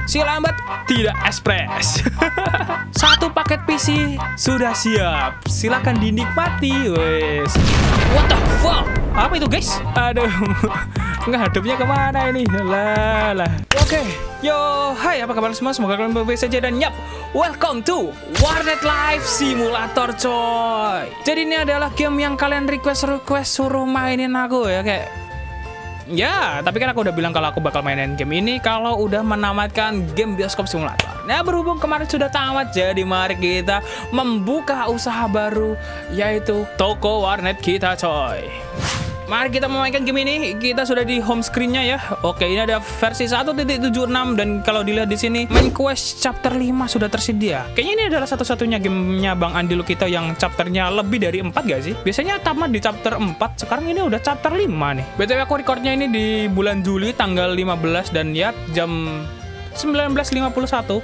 Si lambat tidak ekspres. Satu paket PC sudah siap. Silakan dinikmati, wes. What the fuck? Apa itu, guys? Aduh. Ngadepnya kemana ini? Lah. Oke. Yo, hai, apa kabar semua? Semoga kalian baik-baik saja dan yap, welcome to Warnet Live Simulator, coy. Jadi ini adalah game yang kalian request suruh mainin aku ya, kayak ya, tapi kan aku udah bilang kalau aku bakal mainin game ini kalau udah menamatkan game bioskop simulator. Nah, berhubung kemarin sudah tamat, jadi mari kita membuka usaha baru, yaitu toko warnet kita, coy. Mari kita memainkan game ini. Kita sudah di home screen-nya ya. Oke, ini ada versi 1.76 dan kalau dilihat di sini main quest chapter 5 sudah tersedia. Kayaknya ini adalah satu-satunya gamenya Bang Andi Lukito yang chapternya lebih dari 4 gak sih? Biasanya tamat di chapter 4, sekarang ini udah chapter 5 nih. BTW aku recordnya ini di bulan Juli tanggal 15 dan ya jam 19.51.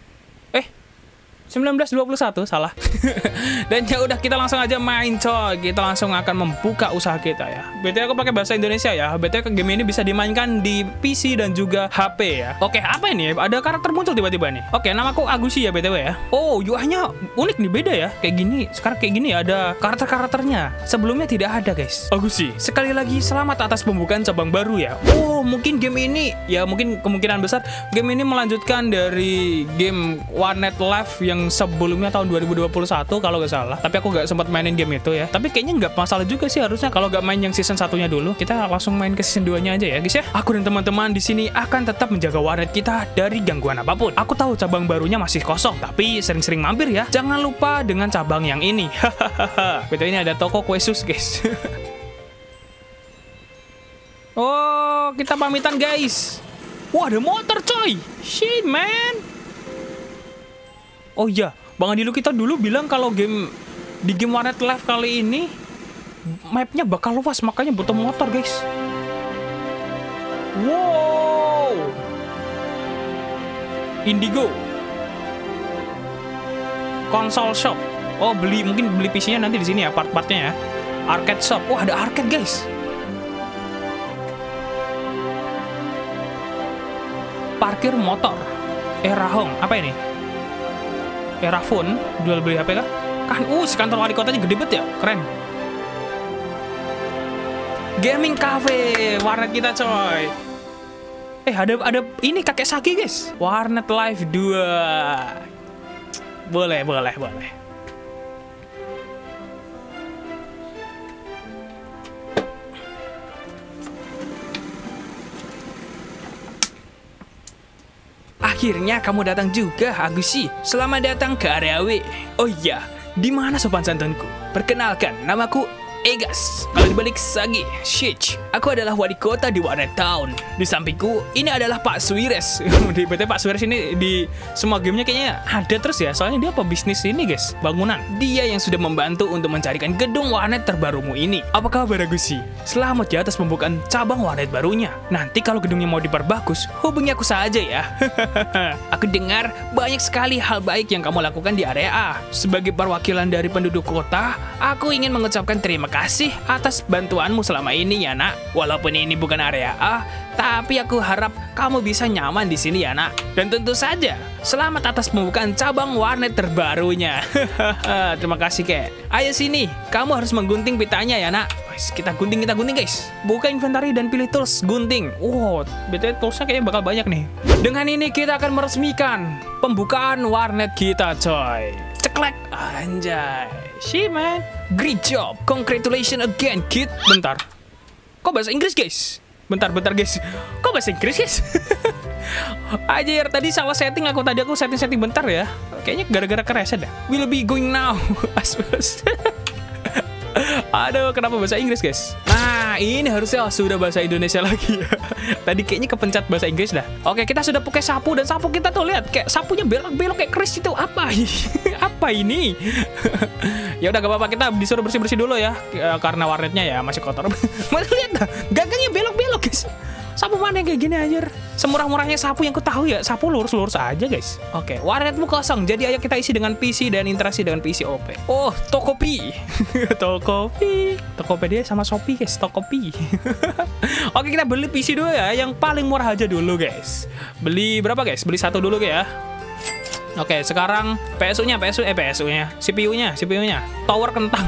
1921 salah. Dan ya udah, kita langsung aja main, coy. Kita langsung akan membuka usaha kita ya. BTW aku pakai bahasa Indonesia ya. BTW game ini bisa dimainkan di PC dan juga HP ya. Oke, apa ini? Ada karakter muncul tiba-tiba nih. Oke, namaku Agusi ya BTW ya. Oh, UI-nya unik nih, beda ya. Kayak gini, sekarang kayak gini ada karakter-karakternya. Sebelumnya tidak ada, guys. Agusi, sekali lagi selamat atas pembukaan cabang baru ya. Oh, mungkin game ini ya, mungkin kemungkinan besar game ini melanjutkan dari game Warnet Live yang sebelumnya tahun 2021 kalau nggak salah. Tapi aku nggak sempat mainin game itu ya. Tapi kayaknya nggak masalah juga sih harusnya kalau nggak main yang season satunya dulu. Kita langsung main ke season 2-nya aja ya, guys ya. Aku dan teman-teman di sini akan tetap menjaga warnet kita dari gangguan apapun. Aku tahu cabang barunya masih kosong, tapi sering-sering mampir ya. Jangan lupa dengan cabang yang ini. Hahaha. Betul, ini ada toko kue sus, guys. Oh, kita pamitan, guys. Wah, ada motor, coy. Shit, man. Oh iya, Bang Andi Lukito dulu bilang kalau di game Warnet Live kali ini mapnya bakal luas, makanya butuh motor, guys. Wow, Indigo, console shop. Oh, mungkin beli PC-nya nanti di sini ya, part-partnya ya. Arcade shop. Wah, ada arcade, guys. Parkir motor. Erahong, apa ini? Erafon, jual beli HP kah? Kan, si kantor wali kotanya gede banget ya, keren. Gaming cafe, warnet kita, coy. Ada ini kakek Saki, guys. Warnet Live 2. Boleh. Akhirnya kamu datang juga, Agusi. Selamat datang ke area W. Oh iya, di mana sopan santunku? Perkenalkan, namaku Egas. Kalau dibalik Sagi, Shich. Aku adalah wali kota di Warnet Town. Di sampingku, ini adalah Pak Suires. Di PT Pak Suires ini di semua gamenya kayaknya ada terus ya. Soalnya dia pebisnis ini, guys, bangunan. Dia yang sudah membantu untuk mencarikan gedung warnet terbarumu ini. Apa kabar, Agusi? Selamat ya atas pembukaan cabang warnet barunya. Nanti kalau gedungnya mau diperbagus, hubungi aku saja ya. Aku dengar banyak sekali hal baik yang kamu lakukan di area A. Sebagai perwakilan dari penduduk kota, aku ingin mengucapkan terima kasih atas bantuanmu selama ini ya, nak. Walaupun ini bukan area A, tapi aku harap kamu bisa nyaman di sini ya, nak. Dan tentu saja, selamat atas pembukaan cabang warnet terbarunya. Terima kasih, kek. Ayo sini, kamu harus menggunting pitanya ya, nak. Kita gunting, guys. Buka inventory dan pilih tools gunting. Wow, betul, toolsnya kayaknya bakal banyak nih. Dengan ini kita akan meresmikan pembukaan warnet kita, coy. Ceklek, anjay. Shit, man. Great job. Congratulations again, kid. Bentar. Kok bahasa Inggris, guys? Bentar, guys. Kok bahasa Inggris, guys? Ajar, tadi salah setting aku. Tadi aku setting bentar ya. Kayaknya gara-gara kereset dah. We'll be going now. Aduh, kenapa bahasa Inggris, guys? Nah, ini harusnya sudah bahasa Indonesia lagi ya. Tadi kayaknya kepencet bahasa Inggris dah. Oke, kita sudah pakai sapu dan sapu kita tuh lihat kayak sapunya belok-belok kayak Chris itu. Apa ini? Apa ini? Ya udah, gak apa-apa, kita disuruh bersih-bersih dulu ya. Karena warnetnya ya masih kotor. Lihat dah, gagangnya belok-belok, guys. Sapu mana yang kayak gini anjir? Semurah-murahnya sapu yang ku tahu ya, sapu lurus-lurus aja guys. Oke, warnetmu kosong. Jadi ayo kita isi dengan PC dan interaksi dengan PC OP. Oh, Tokopedia. Tokopedia sama Shopee guys, Tokopedia. Oke, kita beli PC dulu ya, yang paling murah aja dulu guys. Beli berapa guys? Beli satu dulu ya. Oke, sekarang PSU-nya, CPU-nya. Tower kentang.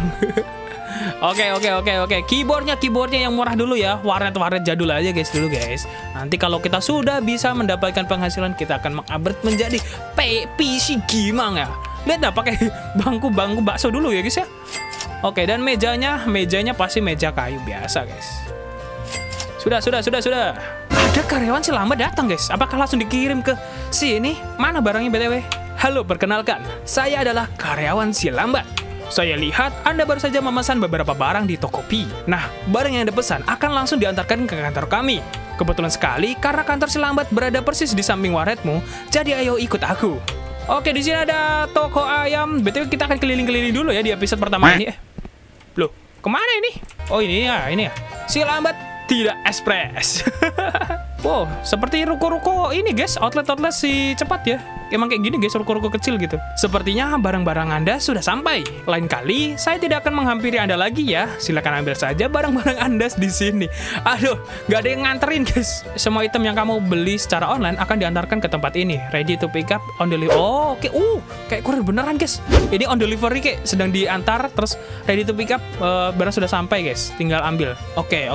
Oke. Keyboardnya yang murah dulu ya. Warnet jadul aja guys dulu guys. Nanti kalau kita sudah bisa mendapatkan penghasilan, kita akan mengupgrade menjadi PC gaming ya. Lihat dah pakai bangku bakso dulu ya guys ya. Oke, dan mejanya pasti meja kayu biasa guys. Sudah. Ada karyawan si lambat datang guys. Apakah langsung dikirim ke sini? Mana barangnya BTW? Halo, perkenalkan. Saya adalah karyawan si lambat. Saya lihat Anda baru saja memesan beberapa barang di Tokopedia. Nah, barang yang Anda pesan akan langsung diantarkan ke kantor kami. Kebetulan sekali karena kantor si lambat berada persis di samping warnetmu, jadi ayo ikut aku. Oke, di sini ada toko ayam. BTW kita akan keliling-keliling dulu ya di episode pertama ini. Loh, kemana ini? Oh, ini ya. Si lambat tidak ekspres. Wow, seperti ruko-ruko ini guys, outlet si cepat ya. Emang kayak gini guys, ruko-ruko kecil gitu. Sepertinya barang-barang Anda sudah sampai. Lain kali saya tidak akan menghampiri Anda lagi ya. Silakan ambil saja barang-barang Anda di sini. Aduh, nggak ada yang nganterin guys. Semua item yang kamu beli secara online akan diantarkan ke tempat ini. Ready to pick up on delivery. Oh, oke. Kayak kurir beneran guys. Ini on delivery kayak sedang diantar, terus ready to pick up, barang sudah sampai guys. Tinggal ambil. Oke.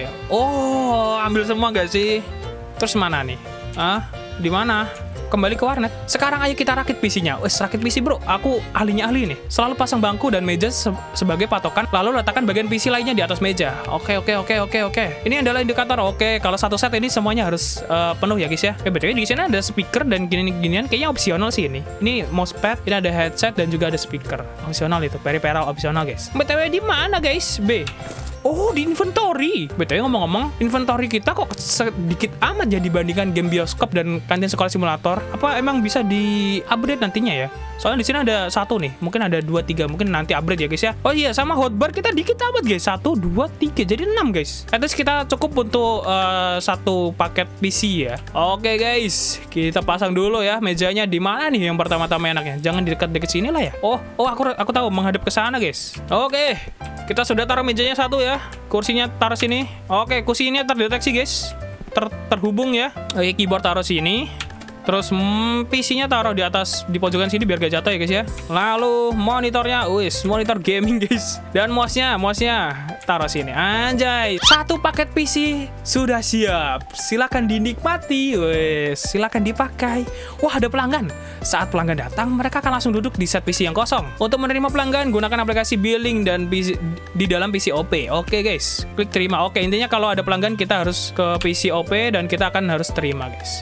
Oh, ambil semua gak sih? Terus mana nih? Di mana? Kembali ke warnet. Sekarang ayo kita rakit PC-nya. Rakit PC bro, aku ahli nih. Selalu pasang bangku dan meja sebagai patokan, lalu letakkan bagian PC lainnya di atas meja. Oke. Ini adalah indikator. Oke, kalau satu set ini semuanya harus penuh ya guys ya. BTW di sini ada speaker dan ginian kayaknya opsional sih ini. Ini mousepad, ini ada headset dan juga ada speaker. Opsional itu, peripheral opsional guys. BTW di mana guys? B. Oh, di inventory. BTW ngomong-ngomong, inventory kita kok sedikit amat ya dibandingkan game bioskop dan kantin sekolah simulator. Apa emang bisa di-upgrade nantinya ya? Soalnya di sini ada satu nih, mungkin ada 2, 3, mungkin nanti upgrade ya guys ya. Oh iya, sama hotbar kita dikit amat guys. 1, 2, 3, jadi 6 guys. At least kita cukup untuk satu paket PC ya. Oke guys, kita pasang dulu ya mejanya. Di mana nih yang pertama-tama enaknya? Jangan di dekat-dekat sini lah ya. Oh, aku tahu, menghadap ke sana guys. Oke. Kita sudah taruh mejanya satu ya. Kursinya taruh sini. Oke, kursinya terdeteksi guys. Terhubung ya. Oke, keyboard taruh sini. Terus PC-nya taruh di atas, di pojokan sini biar gak jatuh ya guys ya. Lalu monitornya, monitor gaming guys. Dan mouse-nya taruh sini. Anjay, satu paket PC sudah siap. Silakan dinikmati, silakan dipakai. Wah, ada pelanggan. Saat pelanggan datang, mereka akan langsung duduk di set PC yang kosong. Untuk menerima pelanggan, gunakan aplikasi billing dan PC, di dalam PC OP. Oke guys, klik terima. Oke, intinya kalau ada pelanggan kita harus ke PC OP dan kita akan harus terima guys.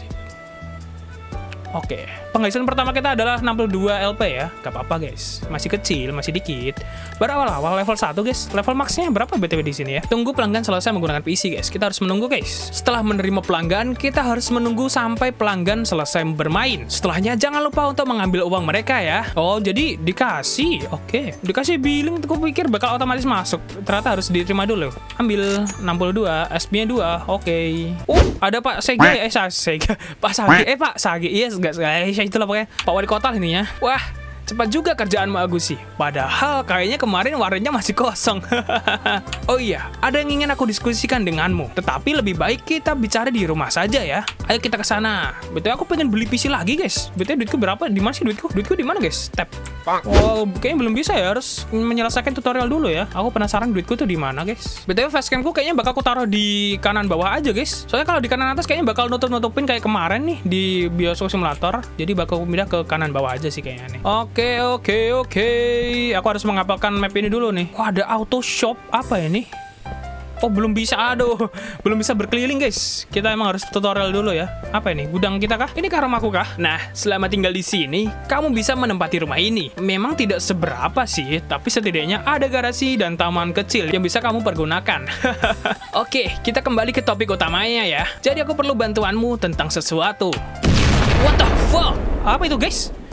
Oke, penghasilan pertama kita adalah 62 LP ya. Gak apa-apa guys, masih kecil, masih dikit. Baru awal-awal level 1 guys. Level max-nya berapa BTW di sini ya? Tunggu pelanggan selesai menggunakan PC guys. Kita harus menunggu guys. Setelah menerima pelanggan, kita harus menunggu sampai pelanggan selesai bermain. Setelahnya jangan lupa untuk mengambil uang mereka ya. Oh, jadi dikasih. Oke, dikasih billing. Aku pikir bakal otomatis masuk. Ternyata harus diterima dulu. Ambil 62, SP-nya 2. Oke. Oh, ada Pak Sega. Sega. Pak Sagi. Pak Sagi. Yes, itulah pokoknya Pak Wali Kota ininya. Wah, cepat juga kerjaan Mbak Agus sih. Padahal kayaknya kemarin warnanya masih kosong. Oh iya, ada yang ingin aku diskusikan denganmu. Tetapi lebih baik kita bicara di rumah saja ya. Ayo kita ke sana. Betul, aku pengen beli PC lagi guys. Betul, duitku berapa? Di mana sih duitku? Duitku di mana guys? Tap. Oh, kayaknya belum bisa ya. Harus menyelesaikan tutorial dulu ya. Aku penasaran duitku tuh di mana guys. Betul, facecamku kayaknya bakal aku taruh di kanan bawah aja guys. Soalnya kalau di kanan atas kayaknya bakal nutup-nutupin kayak kemarin nih di bioskop simulator. Jadi bakal pindah ke kanan bawah aja sih kayaknya nih. Oke. Aku harus menghafalkan map ini dulu nih. Wah, ada auto shop apa ini? Oh, belum bisa. Aduh, belum bisa berkeliling guys. Kita emang harus tutorial dulu ya. Apa ini? Gudang kita kah? Ini kah rumahku kah? Nah, selama tinggal di sini, kamu bisa menempati rumah ini. Memang tidak seberapa sih, tapi setidaknya ada garasi dan taman kecil yang bisa kamu pergunakan. Oke, kita kembali ke topik utamanya ya. Jadi aku perlu bantuanmu tentang sesuatu. What the fuck? Apa itu guys?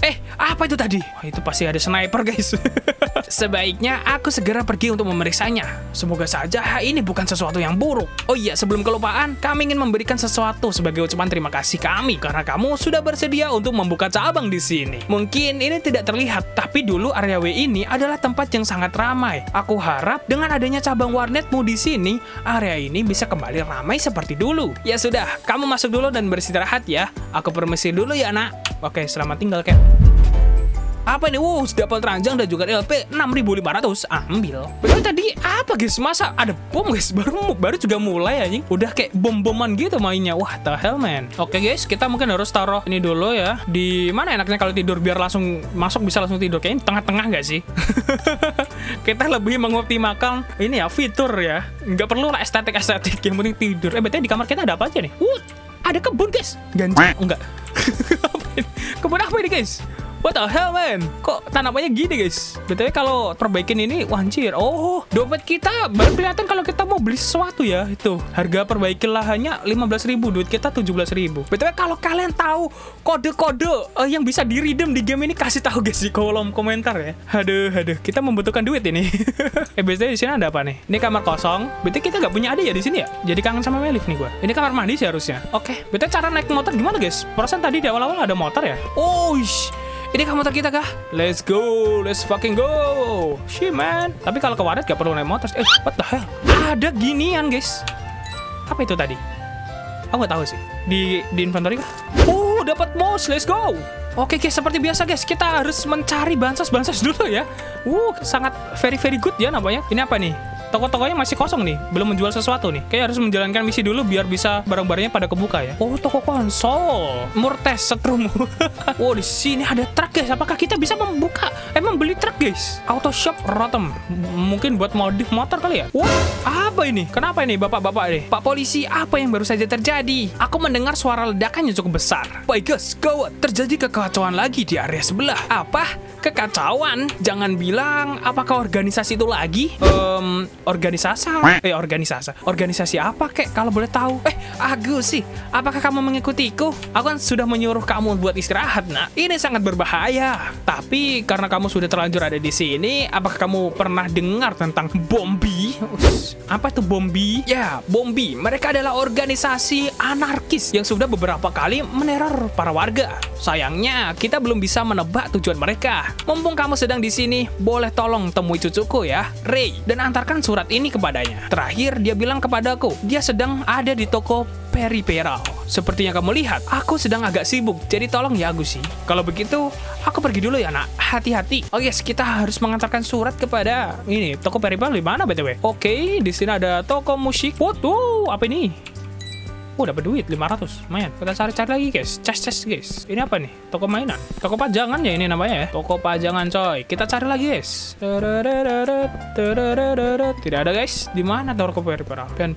Apa itu tadi? Wah, itu pasti ada sniper, guys. Sebaiknya aku segera pergi untuk memeriksanya. Semoga saja ini bukan sesuatu yang buruk. Oh iya, sebelum kelupaan, kami ingin memberikan sesuatu sebagai ucapan terima kasih kami karena kamu sudah bersedia untuk membuka cabang di sini. Mungkin ini tidak terlihat, tapi dulu area W ini adalah tempat yang sangat ramai. Aku harap dengan adanya cabang warnetmu di sini, area ini bisa kembali ramai seperti dulu. Ya sudah, kamu masuk dulu dan beristirahat ya. Aku permisi dulu ya, nak. Oke, selamat tinggal, Cat. Apa ini? Dapat ranjang dan juga LP 6.500. Ambil. Betul tadi apa, guys? Masa ada bom, guys? Baru juga mulai anjing. Udah kayak bom-boman gitu mainnya. Wah, the hell, man. Oke, guys, kita mungkin harus taruh ini dulu ya. Di mana enaknya kalau tidur biar langsung masuk bisa langsung tidur? Kayaknya tengah-tengah nggak sih? Kita lebih mengoptimalkan ini ya, fitur ya. Nggak perlu lah estetik-estetik, yang penting tidur. Berarti di kamar kita ada apa aja nih? Ada kebun, guys. Ganti. Enggak. Kebun apa ini, guys? What the hell, man? Kok tanamannya gini, guys? BTW kalau perbaikin ini, wah anjir. Oh, dompet kita baru kelihatan kalau kita mau beli sesuatu ya. Itu, harga perbaikin lahannya 15.000, duit kita 17.000. BTW kalau kalian tahu kode-kode yang bisa di-redeem di game ini, kasih tahu guys di kolom komentar ya. Aduh, kita membutuhkan duit ini. BTW di sini ada apa nih? Ini kamar kosong. BTW kita nggak punya adik ya di sini ya? Jadi kangen sama Melif nih gua. Ini kamar mandi sih harusnya. Oke, BTW cara naik motor gimana, guys? Perasaan tadi di awal-awal ada motor ya? Oh, ini kan motor kita kah? Let's go, let's fucking go. Shit, man. Tapi kalau ke warnet gak perlu naik motor. What the hell? Ada ginian, guys. Apa itu tadi? Aku nggak tahu sih. Di inventory kah? Dapat mouse. Let's go. Oke, guys, seperti biasa, guys, kita harus mencari bansos dulu ya. Sangat very good ya namanya. Ini apa nih? Toko-tokonya masih kosong nih, belum menjual sesuatu nih. Kayak harus menjalankan misi dulu biar bisa barang-barangnya pada kebuka ya. Oh, toko konsol. Murtes setrum. Di sini ada truk, guys. Apakah kita bisa membeli truk, guys? Auto shop Rotem. Mungkin buat modif motor kali ya. Apa ini? Kenapa ini, bapak-bapak nih? Pak polisi, apa yang baru saja terjadi? Aku mendengar suara ledakan yang cukup besar. Baik, guys, gawat. Terjadi kekacauan lagi di area sebelah. Apa? Kekacauan? Jangan bilang apakah organisasi itu lagi? Organisasi apa, kek? Kalau boleh tahu. Agus sih, apakah kamu mengikutiku? Aku kan sudah menyuruh kamu buat istirahat, nak. Ini sangat berbahaya. Tapi karena kamu sudah terlanjur ada di sini, apakah kamu pernah dengar tentang Bombi? Apa itu Bombi? Ya, Bombi. Mereka adalah organisasi anarkis yang sudah beberapa kali meneror para warga. Sayangnya, kita belum bisa menebak tujuan mereka. Mumpung kamu sedang di sini, boleh tolong temui cucuku ya, Ray, dan antarkan surat ini kepadanya. Terakhir, dia bilang kepadaku, dia sedang ada di toko Peripheral. Seperti yang kamu lihat, aku sedang agak sibuk, jadi tolong ya, Agus sih. Kalau begitu, aku pergi dulu ya, nak. Hati-hati. Oh yes, kita harus mengantarkan surat kepada ini toko Peripheral di mana, BTW? Oke, di sini ada toko musik. Apa ini? Dapat duit 500, lumayan. Kita cari-cari lagi, guys. Cas, guys. Ini apa nih? Toko mainan. Toko pajangan ya ini namanya ya. Toko pajangan, coy. Kita cari lagi, guys. Tidak ada, guys. Di mana toko Peripheral? Pen.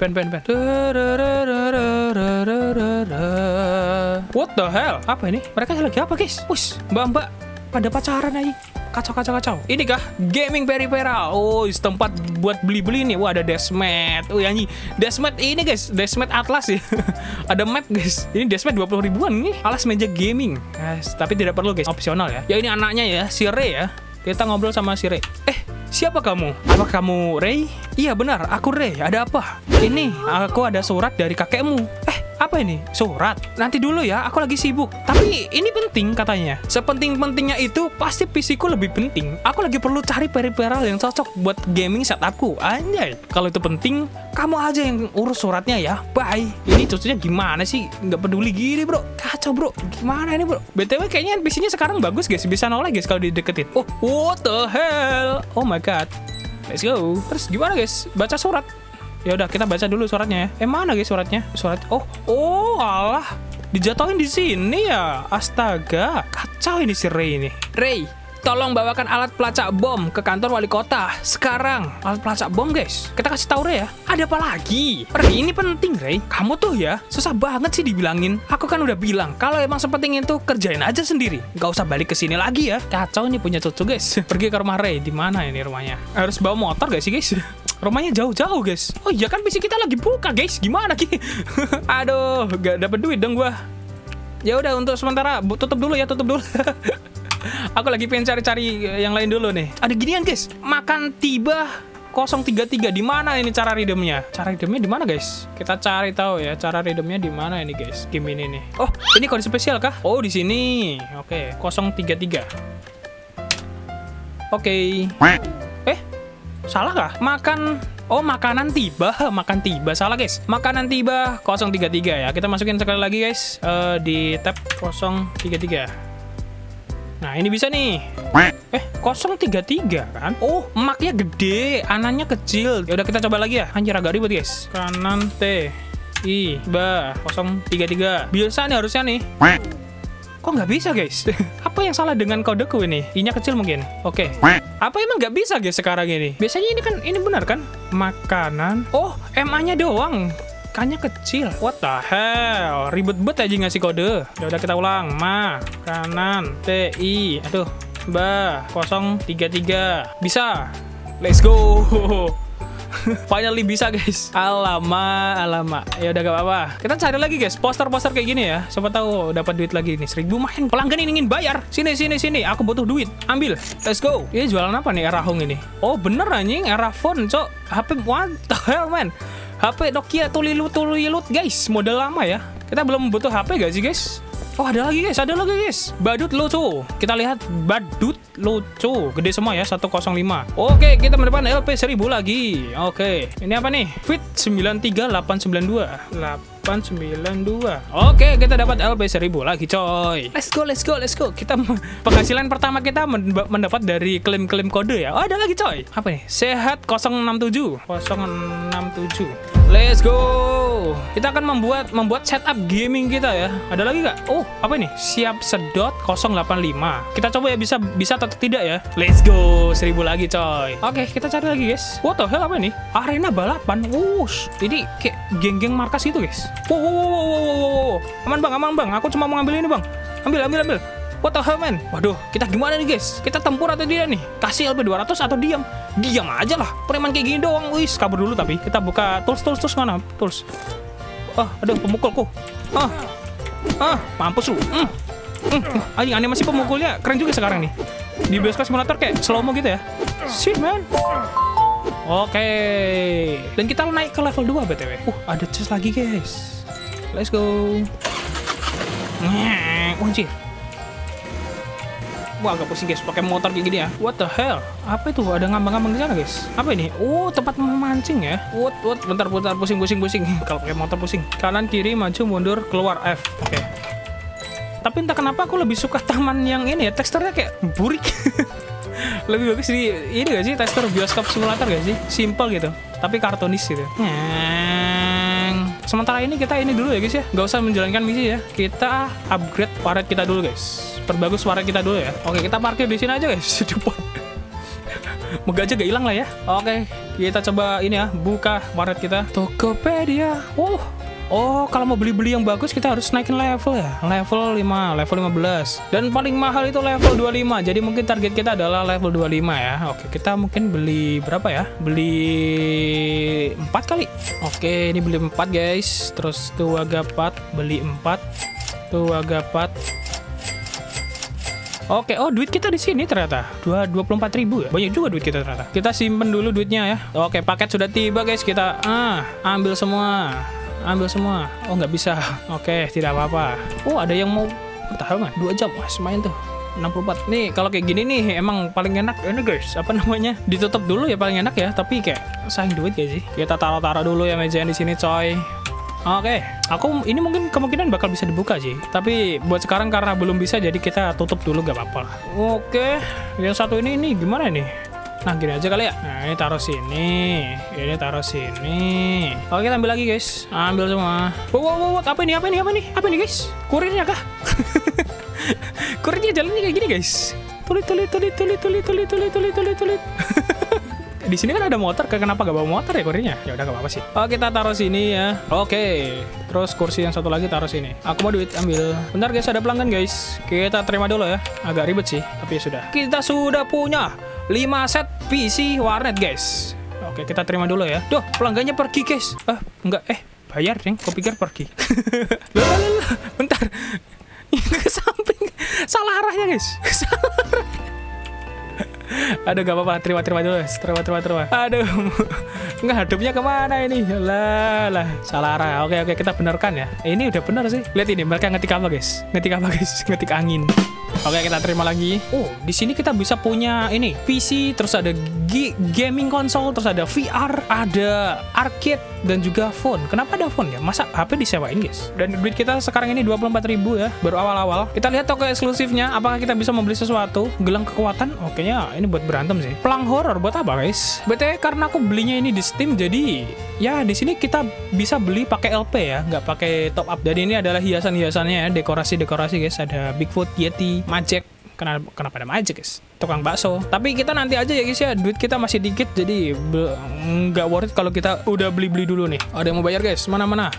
What the hell? Apa ini? Mereka lagi apa, guys? Mbak pada pacaran aja. Kacau. Ini kah? Gaming Peripheral. Tempat buat beli-beli nih. Ada Desmet. Anjing. Desmet ini, guys. Desmet Atlas ya. Ada map, guys. Ini Desmet 20 ribuan nih. Alas meja gaming. Guys, tapi tidak perlu, guys. Opsional ya. Ya ini anaknya ya, si Ray ya. Kita ngobrol sama si Ray. Siapa kamu? Apa kamu Ray? Iya benar, aku Ray. Ada apa? Ini, aku ada surat dari kakekmu. Apa ini? Surat? Nanti dulu ya, aku lagi sibuk. Tapi ini penting katanya. Sepenting-pentingnya itu pasti PC-ku lebih penting. Aku lagi perlu cari peripheral yang cocok buat gaming setupku. Anjay. Kalau itu penting, kamu aja yang urus suratnya ya. Bye. Ini cucunya gimana sih? Nggak peduli gini, bro. Kacau, bro. Gimana ini, bro? BTW kayaknya PC-nya sekarang bagus, guys. Bisa noleh, guys, kalau dideketin. What the hell? Oh my god. Let's go. Terus gimana, guys? Baca surat. Ya udah, kita baca dulu suratnya ya. Mana, guys, suratnya? Alah. Dijatuhin di sini ya. Astaga. Kacau ini si Ray ini. Ray, tolong bawakan alat pelacak bom ke kantor wali kota sekarang. Alat pelacak bom, guys. Kita kasih tahu Ray ya. Ada apa lagi? Ray, ini penting, Ray. Kamu tuh ya susah banget sih dibilangin. Aku kan udah bilang kalau emang sepenting itu kerjain aja sendiri. Gak usah balik ke sini lagi ya. Kacau ini punya cucu, guys. Pergi ke rumah Ray. Di mana ini rumahnya? Harus bawa motor gak sih, guys? Rumahnya jauh-jauh, guys. Oh iya kan PC kita lagi buka, guys. Gimana, Ki? Aduh, gak dapet duit dong gua. Ya udah, untuk sementara tutup dulu ya, tutup dulu. Aku lagi pengen cari-cari yang lain dulu nih. Ada ginian guys. Makan tiba 033. Di mana ini cara redeemnya? Cara redeemnya di mana guys? Kita cari tahu ya. Cara redeemnya di mana ini guys? Game ini nih. Oh, ini kode spesial kah? Oh, di sini. Oke, 033. Oke. Salah kah? Oh, makanan tiba. Makan tiba. Salah guys. Makanan tiba 033 ya. Kita masukin sekali lagi guys. Di tab 033. Nah, ini bisa nih. 033 kan? Oh, emaknya gede, anannya kecil. Ya udah kita coba lagi ya. Anjir agak ribet, guys. Kanan T I ba 033. Biasa nih harusnya nih. Kok nggak bisa, guys? Apa yang salah dengan kodeku ini? I-nya kecil mungkin. Oke. Apa emang nggak bisa, guys, sekarang ini? Biasanya ini benar kan? Makanan. Oh, MA-nya doang. K-nya kecil. What the hell? Ribet bet aja ngasih kode. Ya udah kita ulang. Kanan T I ba 033. Bisa. Let's go. Finally bisa guys. Alamak. Ya udah gak apa-apa. Kita cari lagi guys poster-poster kayak gini ya. Siapa tahu dapat duit lagi nih. 1000 main. Pelanggan ini ingin bayar. Sini. Aku butuh duit. Ambil. Let's go. Ini jualan apa nih Erahong ini? Oh bener anjing. Erafone cok. HP what the hell man. HP Nokia tulilut guys. Model lama ya. Kita belum butuh HP gak sih guys? Oh ada lagi guys. Badut lucu. Kita lihat badut lucu. Gede semua ya 105. Oke kita mendapatkan LP 1000 lagi. Oke ini apa nih? Fit 93892. Oke kita dapat LP 1000 lagi coy. Let's go. Kita penghasilan pertama kita mendapat dari klaim kode ya. Oh ada lagi coy. Apa nih? Sehat 067. Let's go. Kita akan membuat setup gaming kita ya. Ada lagi nggak? Oh apa ini? Siap sedot 085. Kita coba ya bisa atau tidak ya. Let's go. 1000 lagi coy. Oke kita cari lagi guys. What the hell apa ini? Arena balapan. Wush. Ini kayak geng-geng markas itu guys. Wow. Aman bang. Aku cuma mau ngambil ini bang. Ambil. What the hell man? Waduh, kita gimana nih guys? Kita tempur atau tidak nih? Kasih LP 200 atau diam? Diam aja lah. Preman kayak gini doang. Wis, kabur dulu tapi. Kita buka tools mana? Tools. Aduh pemukulku. Mampus lu. Animasi pemukulnya keren juga sekarang nih. Di bioskop simulator kayak slow-mo gitu ya. Shit man. Oke. Dan kita naik ke level 2 BTW. Ada chest lagi guys. Let's go. Anjir. Wah agak pusing guys pakai motor kayak gini ya. What the hell? Apa itu? Ada ngambang-ngambang di sana guys. Apa ini? Oh tempat memancing ya. What? Bentar pusing. Kalau pakai motor pusing. Kanan kiri maju mundur keluar F. Oke. Tapi entah kenapa aku lebih suka taman yang ini ya. Teksturnya kayak burik. Lebih bagus di ini gak sih? Tekstur bioskop simulator gak sih? Simple gitu. Tapi kartunis gitu. Sementara ini kita ini dulu ya guys ya. Gak usah menjalankan misi ya. Kita upgrade warnet kita dulu guys. Perbagus warnet kita dulu ya. Oke kita parkir di sini aja guys. Di depan. Moga aja gak hilang lah ya. Oke kita coba ini ya. Buka warnet kita. Tokopedia. Oh kalau mau beli yang bagus kita harus naikin level ya. Level 5, level 15. Dan paling mahal itu level 25. Jadi mungkin target kita adalah level 25 ya. Oke kita mungkin beli berapa ya? Beli 4 kali. Oke ini beli 4 guys. Terus Tuagapat beli 4. Tuagapat. Oke, duit kita di sini ternyata 24.000 ya. Banyak juga duit kita ternyata. Kita simpen dulu duitnya ya. Oke paket sudah tiba guys. Kita ambil semua. Oh nggak bisa. Oke tidak apa-apa. Ada yang mau tahu nggak 2 jam. Wah main tuh 64. Nih kalau kayak gini nih emang paling enak ini guys. Apa namanya? Ditutup dulu ya paling enak ya. Tapi kayak sayang duit gak sih? Kita taruh dulu ya mejanya di sini coy. Oke, aku ini mungkin kemungkinan bakal bisa dibuka sih. Tapi buat sekarang karena belum bisa jadi kita tutup dulu gak apa-apa lah. Oke, yang satu ini gimana nih? Nah gini aja kali ya. Nah ini taruh sini. Ini taruh sini. Oke kita ambil lagi guys. Ambil semua. Wow. Apa ini guys? Kurirnya kah? Kurirnya jalannya kayak gini guys. Tulit. Di sini kan ada motor, kenapa gak bawa motor ya kurirnya? Ya udah gak apa-apa sih. Kita taruh sini ya. Oke. Terus kursi yang satu lagi taruh sini. Aku mau duit, ambil. Bentar guys, ada pelanggan guys. Kita terima dulu ya. Agak ribet sih, tapi ya sudah. Kita sudah punya 5 set PC warnet guys. Oke, kita terima dulu ya. Duh, pelanggannya pergi guys. Enggak, bayar deng. Kau pikir pergi. Loh, bentar. Ke samping. Salah arahnya guys. Salah arah. Aduh, gak apa-apa. Terima dulu, guys. Terima. Aduh. Ngadepnya kemana ini? Lah. Salah arah. Oke, kita benerkan ya. Ini udah bener sih. Lihat ini, mereka ngetik apa, guys? Ngetik angin. Oke, kita terima lagi. Oh, di sini kita bisa punya ini PC, terus ada gaming console, terus ada VR, ada arcade dan juga phone. Kenapa ada phone ya? Masa HP disewain, guys? Dan duit kita sekarang ini 24.000 ya, baru awal-awal. Kita lihat toko eksklusifnya, apakah kita bisa membeli sesuatu? Gelang kekuatan, oke ya, ini buat berantem sih. Pelang horror buat apa, guys? BTW karena aku belinya ini di Steam, jadi ya di sini kita bisa beli pakai LP ya, nggak pakai top up. Dan ini adalah hiasan-hiasannya ya, dekorasi, guys. Ada Bigfoot, Yeti, Majek. Kenapa ada Majek, guys? Tukang bakso. Tapi kita nanti aja ya, guys ya. Duit kita masih dikit, jadi nggak worth it kalau kita udah beli dulu nih. Ada yang mau bayar, guys? Mana? Mana?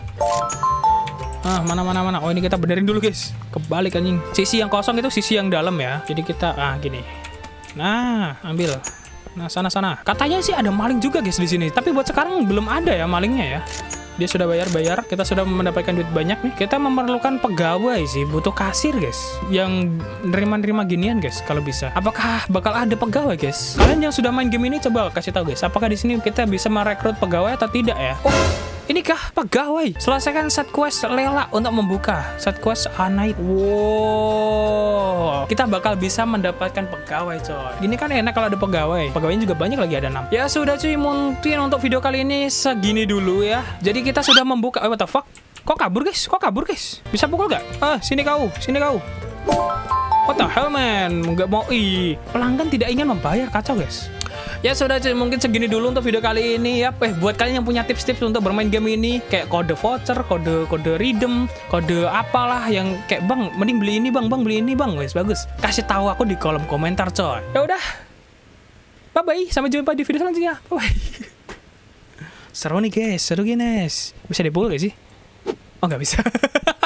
Oh, ini kita benerin dulu, guys. Kebalik anjing. Sisi yang kosong itu sisi yang dalam ya. Jadi kita gini. Nah, ambil. Nah, sana. Katanya sih ada maling juga, guys, di sini. Tapi buat sekarang belum ada ya malingnya ya. Dia sudah bayar, kita sudah mendapatkan duit banyak nih. Kita memerlukan pegawai sih, butuh kasir, guys, yang nerima ginian, guys, kalau bisa. Apakah bakal ada pegawai, guys? Kalian yang sudah main game ini coba kasih tahu, guys. Apakah di sini kita bisa merekrut pegawai atau tidak ya? Oh, inikah pegawai? Selesaikan set quest Lela untuk membuka set quest A-Night. Wow, kita bakal bisa mendapatkan pegawai, coy. Gini kan enak kalau ada pegawai. Pegawainya juga banyak lagi, ada 6. Ya sudah, cuy, mungkin untuk video kali ini segini dulu ya. Jadi kita sudah membuka. What the fuck? Kok kabur, guys? Bisa pukul gak? Sini kau. What the hell, man? Nggak mau. Pelanggan tidak ingin membayar, kacau, guys. Ya sudah, cuy, mungkin segini dulu untuk video kali ini ya. Buat kalian yang punya tips-tips untuk bermain game ini, kayak kode voucher, kode redeem, kode apalah yang kayak, bang, mending beli ini, bang, beli ini, bang, guys, bagus. Kasih tahu aku di kolom komentar, coy. Ya udah. Bye-bye, sampai jumpa di video selanjutnya. Bye. Seru nih, guys. Bisa dipukul gak sih? Oh, nggak bisa.